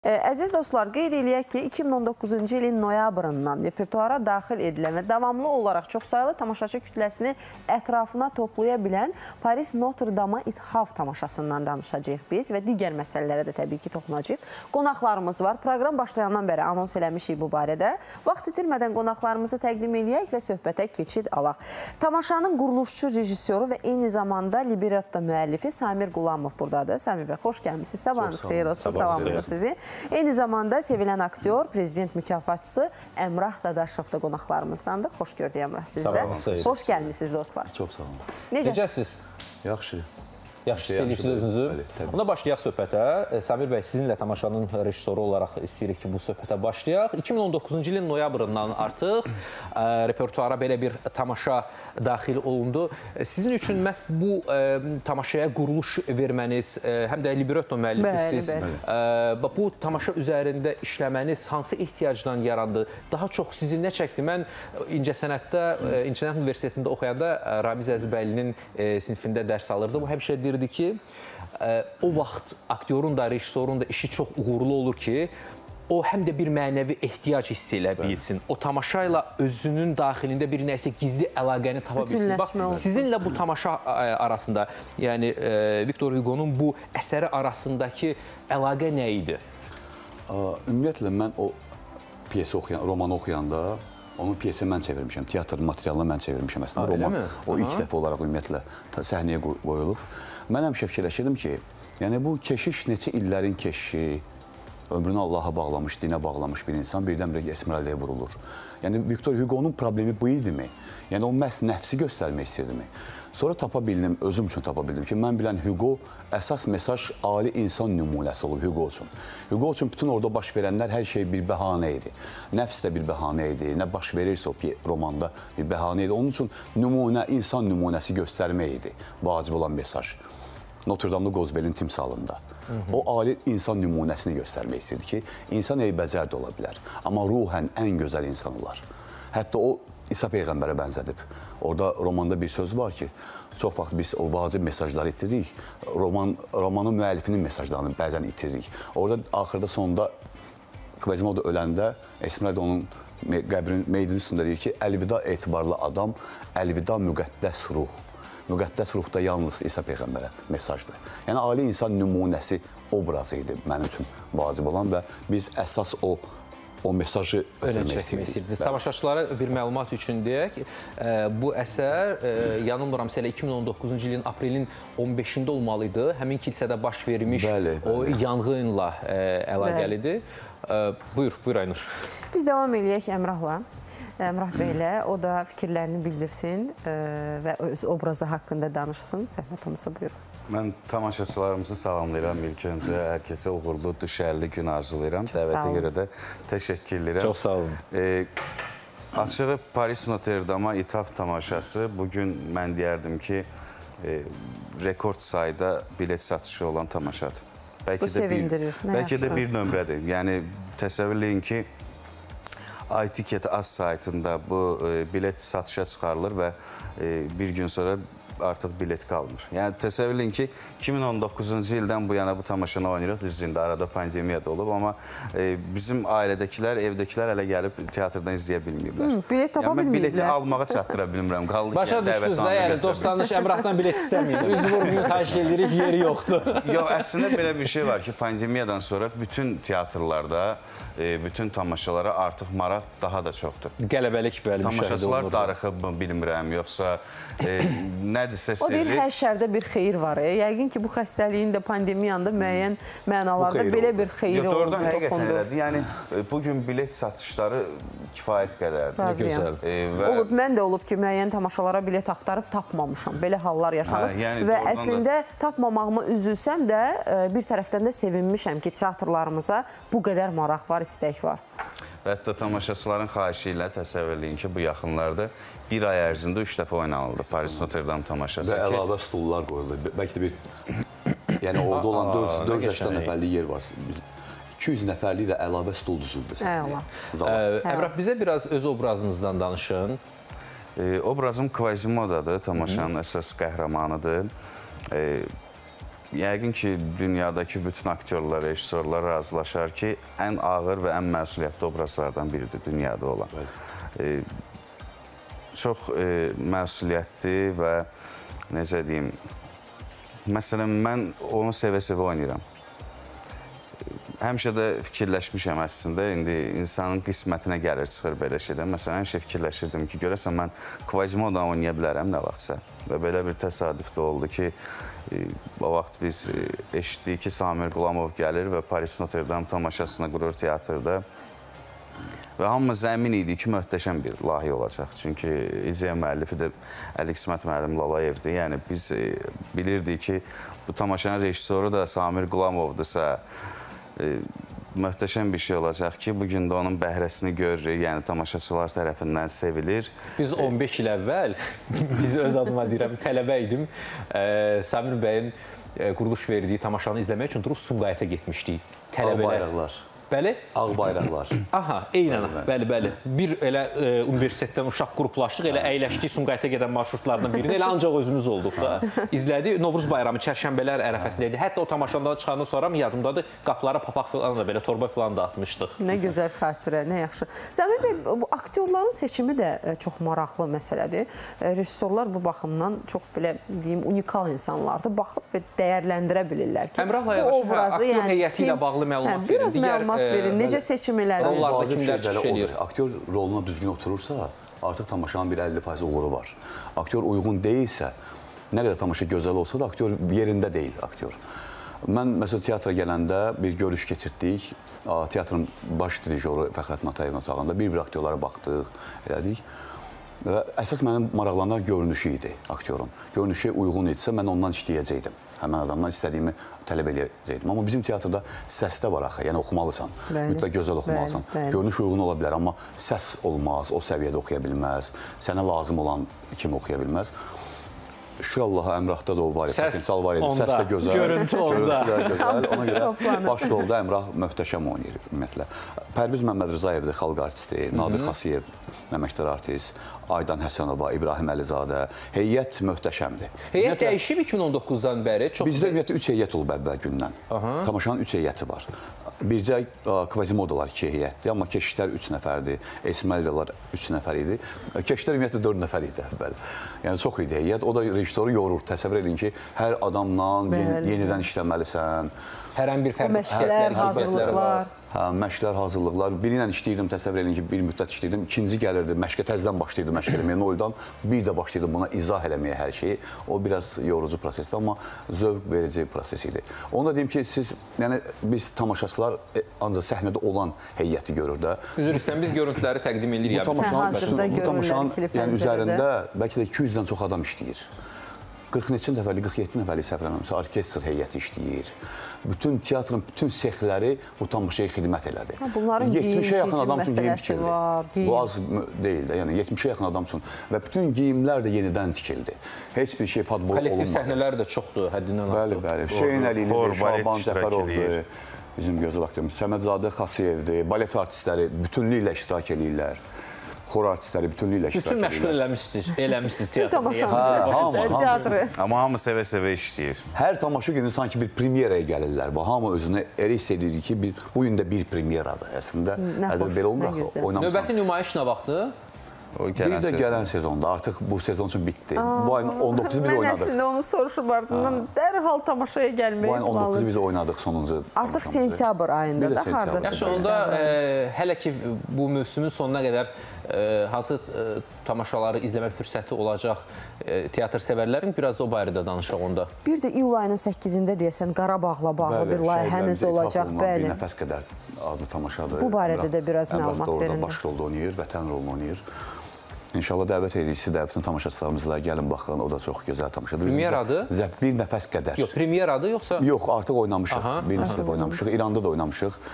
Əziz dostlar, qeyd eləyək ki, 2019-cu ilin noyabrından repertuara daxil edilən və davamlı olaraq çoxsaylı tamaşaçı kütləsini ətrafına toplaya bilən Paris Notre-Dame İthaf tamaşasından danışacağıq biz və digər məsələlərə də təbii ki, toxunacağıq. Qonaqlarımız var. Proqram başlayandan bəri anons eləmişik bu barədə. Vaxt itirmədən qonaqlarımızı təqdim eləyək və söhbətə keçid alaq. Tamaşanın quruluşçu rejissoru və eyni zamanda libretto müəllifi Samir Qulamov buradadır. Samir bəy, xoş gəlmişsiniz. Sabahınız xeyir olsun. Salamlayırıq sizi. Eyni zamanda sevilən aktyor, prezident mükafatçısı Əmrah Dadaşov da qonaqlarımızdandır. Xoş gördük Əmrah sizdə. Xoş gəlmişsiniz dostlar. Çox sağ olun. Necəsiniz? Yaxşı. Yaxşı istəyirsiniz özünüzü. Ona başlayaq söhbətə. Samir bəy, sizinlə tamaşanın rejissoru olaraq istəyirik ki, bu söhbətə başlayaq. 2019-cu ilin noyabrından artıq repertuara belə bir tamaşa daxil olundu. Sizin üçün məhz bu tamaşaya quruluş verməniz, həm də libretto müəllifisiz, bu tamaşa üzərində işləməniz hansı ehtiyacdan yarandı? Daha çox sizi nə çəkdi? Mən İncəsənətdə, İncəsənət Universitetində oxuyanda Ramiz Əzibəylinin sinifində dərs alırdım. O həmişə deyirdi ki, o vaxt aktyorun da, rejissorun da işi çox uğurlu olur ki, o həm də bir mənəvi ehtiyac hiss elə bilsin. O tamaşa ilə özünün daxilində bir nəsə gizli əlaqəni tapa bilsin. Bax, sizinlə bu tamaşa arasında, yəni Victor Hugo'nun bu əsəri arasındakı əlaqə nə idi? Ümumiyyətlə, mən o piyesi oxuyan, romanı oxuyanda, onun piyesi mən çevirmişəm, teatr materialını mən çevirmişəm əslində. Roman o ilk dəfə olaraq ümumiyyətlə səhnəyə qoyulub. Mən həmişə fikirləşirdim ki, yəni bu keşiş neçə illərin keşişi, ömrünü Allaha bağlamış, dinə bağlamış bir insan birdən-birə Esmeralda'ya vurulur. Yəni Victor Hugo'nun problemi bu idimi? Yəni o məhz nəfsi göstərmək istəyirdimi? Sonra tapa bildim, özüm üçün tapa bildim ki, mən bilən Hugo əsas mesaj ali insan nümunəsi olub Hugo üçün. Hugo üçün bütün orada baş verənlər hər şey bir bəhanə idi. Nəfs də bir bəhanə idi, nə baş verirsə o romanda bir bəhanə idi. Onun üçün nümunə, insan nümunəsi göstərmək idi vacib olan mesaj. Notre-Dame'lı Qozbelin timsalında. O ali insan nümunəsini göstərmək istəyirdi ki, insan eybəcər də ola bilər, amma ruhən ən gözəl insan olar. Hətta o İsa Peyğəmbərə bənzədib. Orada romanda bir söz var ki, çox vaxt biz o vacib mesajları itiririk, romanın müəllifinin mesajlarını bəzən itiririk. Orada axırda sonunda Kvazimodo öləndə Esmeralda onun qəbrinin meydinin üstündə deyir ki, əlvida etibarlı adam, əlvida müqəddəs ruh. Müqəddəs ruhda yalnız İsa Peyğəmbərə mesajdır. Yəni, ali insan nümunəsi obrazı idi mənim üçün vacib olan və biz əsas o mesajı ötürmək istəyirdik. Tamaşaçılara bir məlumat üçün deyək, bu əsər, yanılmıramsa elə 2019-cu ilin aprelin 15-də olmalıydı. Həmin kilsədə baş vermiş o yanğınla əlaqəlidir. Buyur Aynur. Biz davam eləyək Əmrahla. Əmrah bəylə, o da fikirlərini bildirsin və öz obrazı haqqında danışsın. Zəhmət olmasa buyurun. Mən tamaşaçılarımızı salamlayıram. İlk öncə hər kəsə uğurlu, düşərli gün arzulayıram. Dəvətə görə də təşəkkür edirəm. Çox sağ olun. Açığı Paris Notre-Dame İthaf tamaşası bugün mən deyərdim ki, rekord sayda bilet satışı olan tamaşadır. Bu sevindirir. Bəlkə də bir nömrədir. Yəni, təsəvvür edin ki, iTicket az saytında bu bilet satışa çıxarılır və bir gün sonra artıq bilet qalmır. Yəni, təsəvvür edin ki, 2019-cu ildən bu yana bu tamaşanı oynayırıq, düzdür, arada pandemiya da olub, amma bizim ailədəkilər, evdəkilər hələ gəlib teatrdan izləyə bilməyiblər. Bilet tapa bilməyiblər. Mən bileti almağa çatdıra bilmirəm. Başa düşdünüz də, yəni dostlarınız Əmrahdan bilet istəməyir. Üz vurmayın, xahiş edirik, yeri yoxdur. Yox, əslində belə bir şey var ki, pandemiyadan sonra bütün teatrlarda, bütün tamaşalara artıq maraq daha da çoxdur. Qələbəlik bəli müşahidə olunur. Tamaşaçılar darıxıb mı bilmirəm, yoxsa nədirsə sirri. O deyir, hər şərdə bir xeyir var. Yəqin ki, bu xəstəliyin də pandemiyanın da müəyyən mənalarda belə bir xeyir oldu. Doğrudan həqiqətən elədir. Yəni, bugün bilet satışları kifayət qədərdir. Razıyam. Olub, mən də olub ki, müəyyən tamaşalara bilet axtarıb tapmamışam. Belə hallar yaşanıb. Və əslində tapmamağıma üzülsəm də bir tərəfdən də sevinmişəm ki, teatrlarımıza bu qədər maraq var, istək var. Və hətta tamaşaçıların xahişi ilə təsəvvür edin ki, bu yaxınlarda bir ay ərzində 3 dəfə oynanıldı Paris Notre-Dame tamaşası. Və əlavə stullar qoyuldu. Bəlkə də bir, yəni orada olan 480 nəfərlik yer var. 200 nəfərlik də əlavə stul düzüldü. Əmrah, bizə biraz öz obrazınızdan danışın. Obrazım Kvazimodo'dur, tamaşanın əsas qəhrəmanıdır. yəqin ki, dünyadakı bütün aktyorlar, rejissorlar razılaşar ki, ən ağır və ən məsuliyyətli obrazlardan biridir dünyada olan. Çox məsuliyyətli və necə deyim, məsələn, mən onu sevə-sevə oynayıram. Həmişə də fikirləşmişəm əslində, indi insanın qismətinə gəlir, çıxır belə şeydən. Məsələn, həmişə fikirləşirdim ki, görəsən mən Quasimodo oynaya bilərəm nə vaxtsa. Və belə bir təsadüf də oldu ki, o vaxt biz eşitdik ki, Samir Qulamov gəlir və Paris Notre Dame tamaşasını qurur teatrda. Və hamımız əmin idi ki, möhtəşəm bir layihə olacaq. Çünki İzəyə müəllifi də Əli Qismət müəllim Lalayevdir. Yəni, biz bilirdik ki, bu tamaşanın rejissoru da Samir Qulamovdursa, möhtəşəm bir şey olacaq ki, bugün də onun bəhrəsini görürük, yəni tamaşaçılar tərəfindən sevilir. Biz 15 il əvvəl, biz öz adıma deyirəm, tələbə idim. Samir bəyin quruluş verdiyi tamaşanı izləmək üçün durub Sumqayıta getmişdik. Ağ bayraqlar. Bəli? Ağ bayraqlar. Aha, eynən, bəli. Bir elə universitetdən uşaq qruplaşdıq, elə əyləşdik Sumqayıta gedən marşrutlardan birini, elə ancaq özümüz olduq da. İzlədik, Novruz bayramı, çərşənbələr ərəfəsində idi. Hətta o tamaşadan çıxandan sonra yadımdadır, qapılara papaq falan da belə, torba falan da atmışdıq. Nə gözəl xatirə, nə yaxşı. Səmir bəy, bu aktyorların seçimi də çox maraqlı məsələdir. Rejissorlar bu baxımdan çox belə, deyim, unikal insanlardır. Baxıb və dəyərləndirə bilirlər ki, Əmrahla yavaş, aktyor heyəti ilə bağlı məlumat verin. Biraz məlumat verin, necə seçim elədir? Rollarda kimlər çıxış edir? Aktyor roluna düzgün oturursa, artıq tamaşanın bir 50% uğuru var. Aktyor uyğun deyilsə, nə qədər tamaşa gözəl olsa da, aktyor yerində deyil, aktyor. Mən, məsələn, teatra gələndə bir görüş keçirdik. Teatrın baş dirijoru Fəxrəddin Atayevin otağında bir aktyorlara baxdıq, elədik. Və əsas mənim maraqlanan görünüşü idi aktyorun. Görünüşü uyğun idisə, mən ondan işləyəcəkdim. Həmən adamdan istədiyimi tələb edəcəkdim. Amma bizim teatrda səsdə var axı, yəni oxumalısan, mütləq gözəl oxumalısan. Görünüş uyğun ola bilər, amma səs olmaz, o səviyyədə oxuya bilməz, sənə lazım olan kimi oxuya bilməz. Şükür Allaha, Əmrahda da o var, potensial var idi. Səs də gözəl, görüntü onda. Gözəl. Ona görə baş rolda Əmrah möhtəşəm oynayır ümumiyyətlə. Pərviz Məmmədrızayevdir, xalq artisti, Nadir Xasiyev, əməkdar artist, Aydan Həsənova, İbrahim Əlizadə. Heyət möhtəşəmdir. Heyət dəyişib 2019-dan bəri. Bizdə ümumiyyətlə 3 heyət olub əvvəl gündən. Tamaşanın 3 heyəti var. Bircə Quasimodolar 2 heyətdir, amma keşişlər 3 nəfərdir, Esməlyalar 3 nəfər idi. Keşişlər ümumiyyətlə 4 nəfər idi əvvəl. Yəni çox idi heyət. O da rejissoru yorur. Təsəvvür edin ki, hər adamla yenidən işləməlisən. Hər an bir fərqli məşqlər, hazırlıqlar. Hə, məşqlər, hazırlıqlar. Biri ilə işləyirdim, təsəvvür edin ki, bir müddət işləyirdim. İkinci gəlirdi, məşqə təzədən başlayırdı məşq eləməyə. Noldan bir də başlayırdı buna izah eləməyə hər şeyi. O biraz yorucu prosesdir, amma zövq verici proses idi. Onu da deyim ki, yəni biz tamaşaçılar ancaq səhnədə olan heyəti görür də. Üzr istəyirəm, biz görüntüləri təqdim edirik. Bu tamaşanın üzərində bəlkə də 200-dən çox adam işləyir. 40 neçə nəfərlik, 47 nəfərlik səhv eləmirəmsə, orkestr heyəti işləyir. Bütün teatrın bütün sexləri bu tamaşaya xidmət elədi. Bunların 70-ə yaxın adam üçün geyim məsələsi var. tikildi. Bu az deyil də, yəni 70-ə yaxın adam üçün. Və bütün geyimlər də yenidən tikildi. Heç bir şey padbol olunmadı. Kollektiv səhnələri də çoxdur, həddindən artıq. Bəli. Hüseyn Əliyevdir, Şaban Cəfərovdur, bizim gözəl aktyorumuz. Səmədzadə Xasiyevdir, balet artistləri bütünlüklə iştirak edirlər. Xor artistləri bütünlüklə iştirak edirlər. Bütün məşğul eləmişsiniz teatrı. Amma hamı sevə-sevə işləyir. Hər tamaşa günü sanki bir premyeraya gəlirlər. Hamı özünü elə hiss edir ki, bu gün də bir premyeradır. Əslində, belə olmur axı. Növbəti nümayiş nə vaxtdır? Bir də gələn sezonda, artıq bu sezon üçün bitdi. Bu ayın 19-u biz oynadıq. Mən əslində onu soruşub ardından dərhal tamaşaya gəlməyi bu ayın 19-u biz oynadıq sonuncu. Artıq sentyabr ayında da haradasınız? Yaxşı, onda hələ ki bu mövsümün sonuna qədər hansı tamaşaları izləmək fürsəti olacaq teatr sevərlərin, biraz da o barədə danışaq onda. Bir də iyul ayının 8-də deyəsən Qarabağla bağlı bir layihəniz olacaq. Bir nəfəs qədər adlı tamaşadır. Bu barədə də biraz məlumat verin. Əmrah da orada baş rolda oynayır, vətən rolunu oynayır. İnşallah dəvət edicisi də bütün tamaşaçılarımızla gəlin baxın, o da çox gözəl tamaşadır. Premyeradır? Bir nəfəs qədər. Yox, premyeradır yoxsa? Yox, artıq oynamışıq, bir neçə dəfə oynamışıq, İranda da oynamışıq.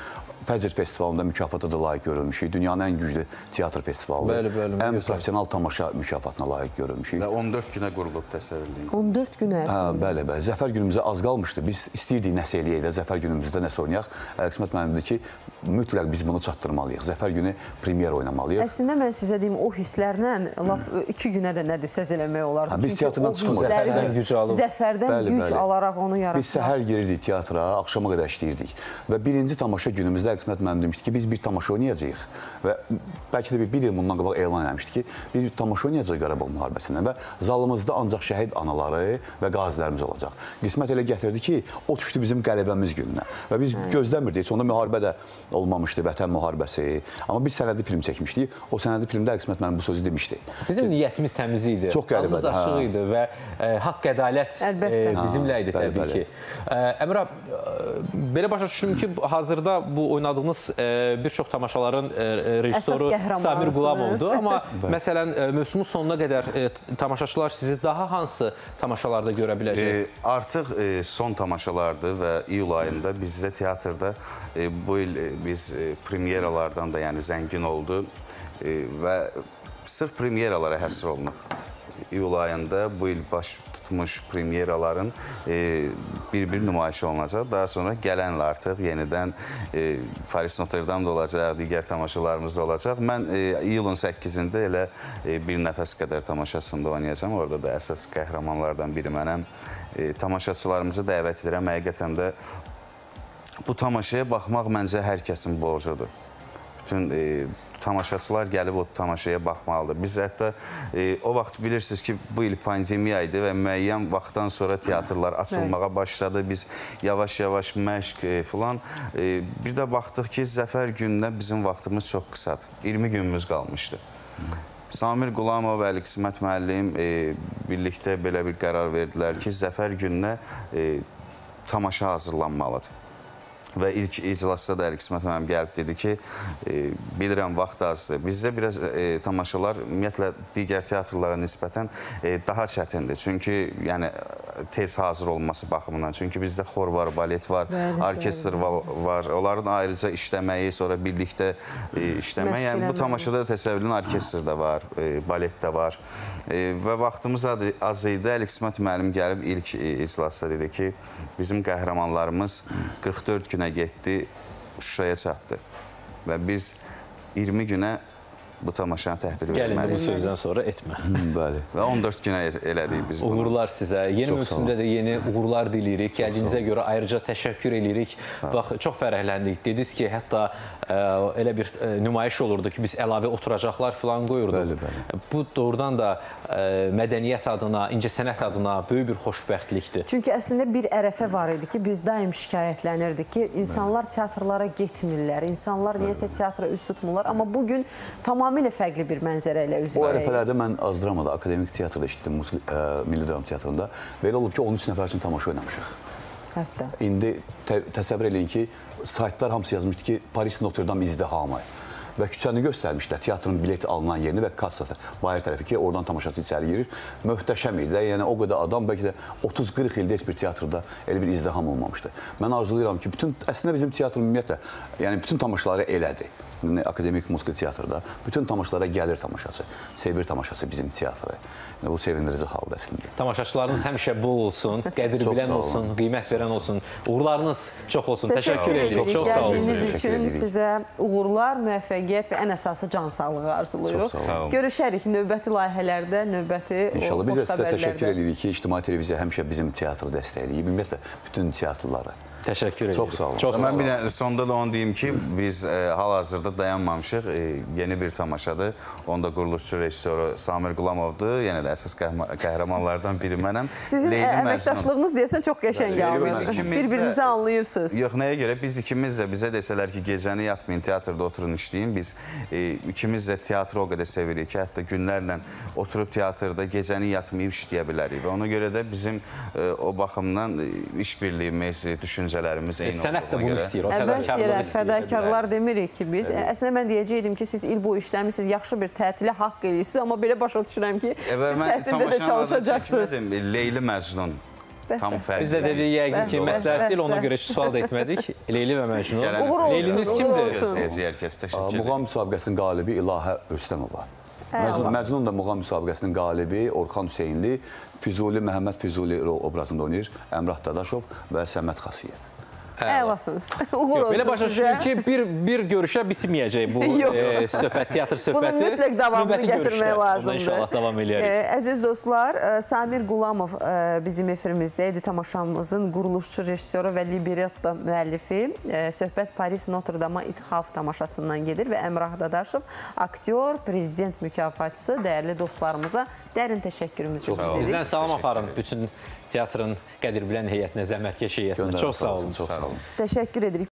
Fəcr festivalında mükafata da layiq görülmüşük. Dünyanın ən güclü teatr festivalı. Ən professional tamaşa mükafatına layiq görülmüşük. Və 14 günə qurulub təsəvvürləyin. 14 gün ərzində. Bəli, bəli. Zəfər günümüzə az qalmışdı. Biz istəyirdik nəsə eləyək də, Zəfər günümüzdə nəsə oynayaq. Qismət müəllim dedi ki, mütləq biz bunu çatdırmalıyıq. Zəfər günü premyer oynamalıyıq. Əslində mən sizə deyim, o hisslərlə 2 günə də nədir səz eləmək olardı. Biz teatrdan çıxmadıq. Zəfərdən güc alaraq onu yaratmaq. Biz səhər girirdik teatra, axşama qədər işləyirdik. Və birinci tamaşa günümüzdə Qismət müəllim demişdi ki, biz bir tamaşa oynayacağıq. Və bəlkə də bir il bundan qabaq elan eləmişdi ki, bir tamaşa oynayacağıq Qarabağ müharibəsindən və zalımızda ancaq şəhid anaları və qazilərimiz olacaq. Qismət elə gətirdi ki, o düşdü bizim qələbəmiz gününə. Və biz gözləmirdik. Sonda müharibə də olmamışdı, Vətən müharibəsi. Amma biz sənədli film çəkmişdik. O sənədli filmdə Qismət müəllim bu sözü demişdi. Bizim niyyətimiz təmiz idi. Çox qəribədir. Qalımız açıq idi və haqq ədalət bizimlə idi təbii ki. Əmrah, belə başa düşdüm ki, hazırda bu oynadığınız bir çox tamaşaların rejissoru Samir Qulamovdur. Amma məsələn, mövsümün sonuna qədər tamaşaçılar sizi daha hansı tamaşalarda görə biləcək? Artıq son tamaşalardır və iyul ayında bizdə teatrda bu il biz premyeralardan da yəni zəngin oldu və sırf premyeralara həsr olunub. İyul ayında bu il baş tutmuş premyeraların bir-bir nümayişi olunacaq. Daha sonra gələn il artıq yenidən Paris Notre Dame da olacaq, digər tamaşalarımız da olacaq. Mən iyulun 8-də elə Bir Nəfəs qədər tamaşasında oynayacağam. Orada da əsas qəhrəmanlardan biri mənəm. Tamaşaçılarımızı dəvət edirəm. Həqiqətən də bu tamaşaya baxmaq məncə hər kəsin borcudur. Bütün tamaşaçılar gəlib o tamaşaya baxmalıdır. Biz hətta o vaxt bilirsiniz ki, bu il pandemiya idi və müəyyən vaxtdan sonra teatrlar açılmağa başladı. Biz yavaş-yavaş məşq filan. Bir də baxdıq ki, Zəfər gününə bizim vaxtımız çox qısadır. 20 günümüz qalmışdı. Samir Qulamov, Əli Qismət müəllim birlikdə belə bir qərar verdilər ki, Zəfər gününə tamaşa hazırlanmalıdır. Və ilk iclasda da Əli Qismət müəllim gəlib dedi ki, bilirəm vaxt azdır. Bizdə biraz tamaşalar ümumiyyətlə digər teatrlara nisbətən daha çətindir. Çünki yəni tez hazır olması baxımından. Çünki bizdə xor var, balet var, orkestr var. Onların ayrıca işləməyi, sonra birlikdə işləməyi. Yəni bu tamaşada təsəvvürün orkestr də var, balet də var. Və vaxtımız az idi. Əli Qismət müəllim gəlib ilk iclasda dedi ki, bizim qəhrəmanlarımız 44 günə getdi, Şuşaya çatdı və biz 20 günə bu tamaşanı təhvil verməliyik. Gəlin bu sözdən sonra etmə. Bəli. Və 14 günə elədik biz bunu. Uğurlar sizə. Yeni mövsümdə də yeni uğurlar diləyirik. Gəldiyinizə görə ayrıca təşəkkür edirik. Bax, çox fərəhləndik. Dediniz ki, hətta elə bir nümayiş olurdu ki, biz əlavə oturacaqlar filan qoyurduq. Bəli. Bu doğrudan da mədəniyyət adına, incəsənət adına böyük bir xoşbəxtlikdir. Çünki əslində bir ərəfə var idi ki, biz daim şikayətlənirdik ki, insanlar teatrlara getmirlər, insanlar niyəsə teatra üst tutmurlar. Amma bugün tamamilə fərqli bir mənzərə ilə üzrəyik. O ərəfələrdə mən az dramada, akademik teatrda işlədim, Milli Dram Teatrında. Belə olub ki, 13 nəfər üçün tamaşa oynamışıq. Hətta. İndi təsəvvür eləyin ki, saytlar hamısı yazmışdı ki, Paris Notre Dame izdihamı. Və küçəni göstərmişlər, teatrın bilet alınan yerini və kassası bayır tərəfi ki, oradan tamaşaçı içəri girir. Möhtəşəm idi. Yəni, o qədər adam, bəlkə də 30-40 ildə heç bir teatrda elə bir izdiham olmamışdı. Mən arzulayıram ki, əslində bizim teatr ümumiyyətlə, yəni bütün tamaşaları elədi. Akademik musiqi teatrda bütün tamaşalara gəlir tamaşaçı, sevir tamaşaçı bizim teatrı. Bu sevindirici haldır əslində. Tamaşaçılarınız həmişə bol olsun, qədir bilən olsun, qiymət verən olsun, uğurlarınız çox olsun. Təşəkkür edirik. Çox sağ olun. Gəldiyiniz üçün sizə uğurlar, müvəffəqiyyət və ən əsası can sağlığı arzulayırıq. Görüşərik növbəti layihələrdə, növbəti İnşallah biz də sizə təşəkkür edirik ki, İctimai Televiziya həmişə bizim teatrı dəstəkləyib, ümumiyyətlə bütün teatrları. Təşəkkür edirik. Çox sağ olun. Mən bir də sonda da onu deyim ki, biz hal-hazırda dayanmamışıq. Yeni bir tamaşadır. Onda quruluşçu rejissoru Samir Qulamovdur. Yenə də əsas qəhrəmanlardan biri mənəm. Sizin əməkdaşlığınız deyəsən çox qəşəng gəlmir. Bir-birinizi anlayırsınız. Yox, nəyə görə? Biz ikimiz də bizə desələr ki, gecəni yatmayın, teatrda oturun işləyin. Biz ikimiz də teatrı o qədər sevirik ki, hətta günlərlə oturub teatrda gecəni yatmayıb işləyə bilərik. Və ona görə də bizim o baxımdan işbirliyimiz, düşüncələrimiz eyni olduğuna görə. Sənət də bunu istəyir, o fədakarlar demirik ki biz. Əslində mən deyəcəkdim ki, siz il boyu işləmişsiniz, yaxşı bir tətilə haqq edirsiniz, amma belə başa düşürəm ki, siz tətildə də çalışacaqsınız. Leyli Məcnun tam fərqli. Biz də dedik yəqin ki, məsləhət deyil, ona görə ki, sual da etmədik. Leyli və Məcnun. Uğur olsun. Leyliniz kimdir? Hər kəs təşəkkür edirəm. Muğam müsabiqəsinin qalibi İlahə Rüstəmova. Məcnun da Muğam müsabiqəsinin qalibi Orxan Hüseynli, Füzuli, Məhəmməd Füzuli obrazında oynayır, Əmrah Dadaşov və Səməd Xasiyev. Əlasınız. Uğur olsun Belə başa düşürüm ki, bir görüşə bitməyəcək bu söhbət, teatr söhbəti. Bunun mütləq davamını gətirmək lazımdır. İnşallah davam eləyərik. Əziz dostlar, Samir Qulamov bizim efirimizdə idi. Tamaşamızın quruluşçu rejissoru və libretto müəllifi. Söhbət Paris Notre-Dame İthaf tamaşasından gedir və Əmrah Dadaşov, aktyor, prezident mükafatçısı, dəyərli dostlarımıza dərin təşəkkürümüzü bildiririk. Bizdən salam aparın bütün teatrın Qədir Bilən heyətinə, zəhmətkeş heyətinə. Çox sağ olun. Çox sağ olun. Təşəkkür edirik.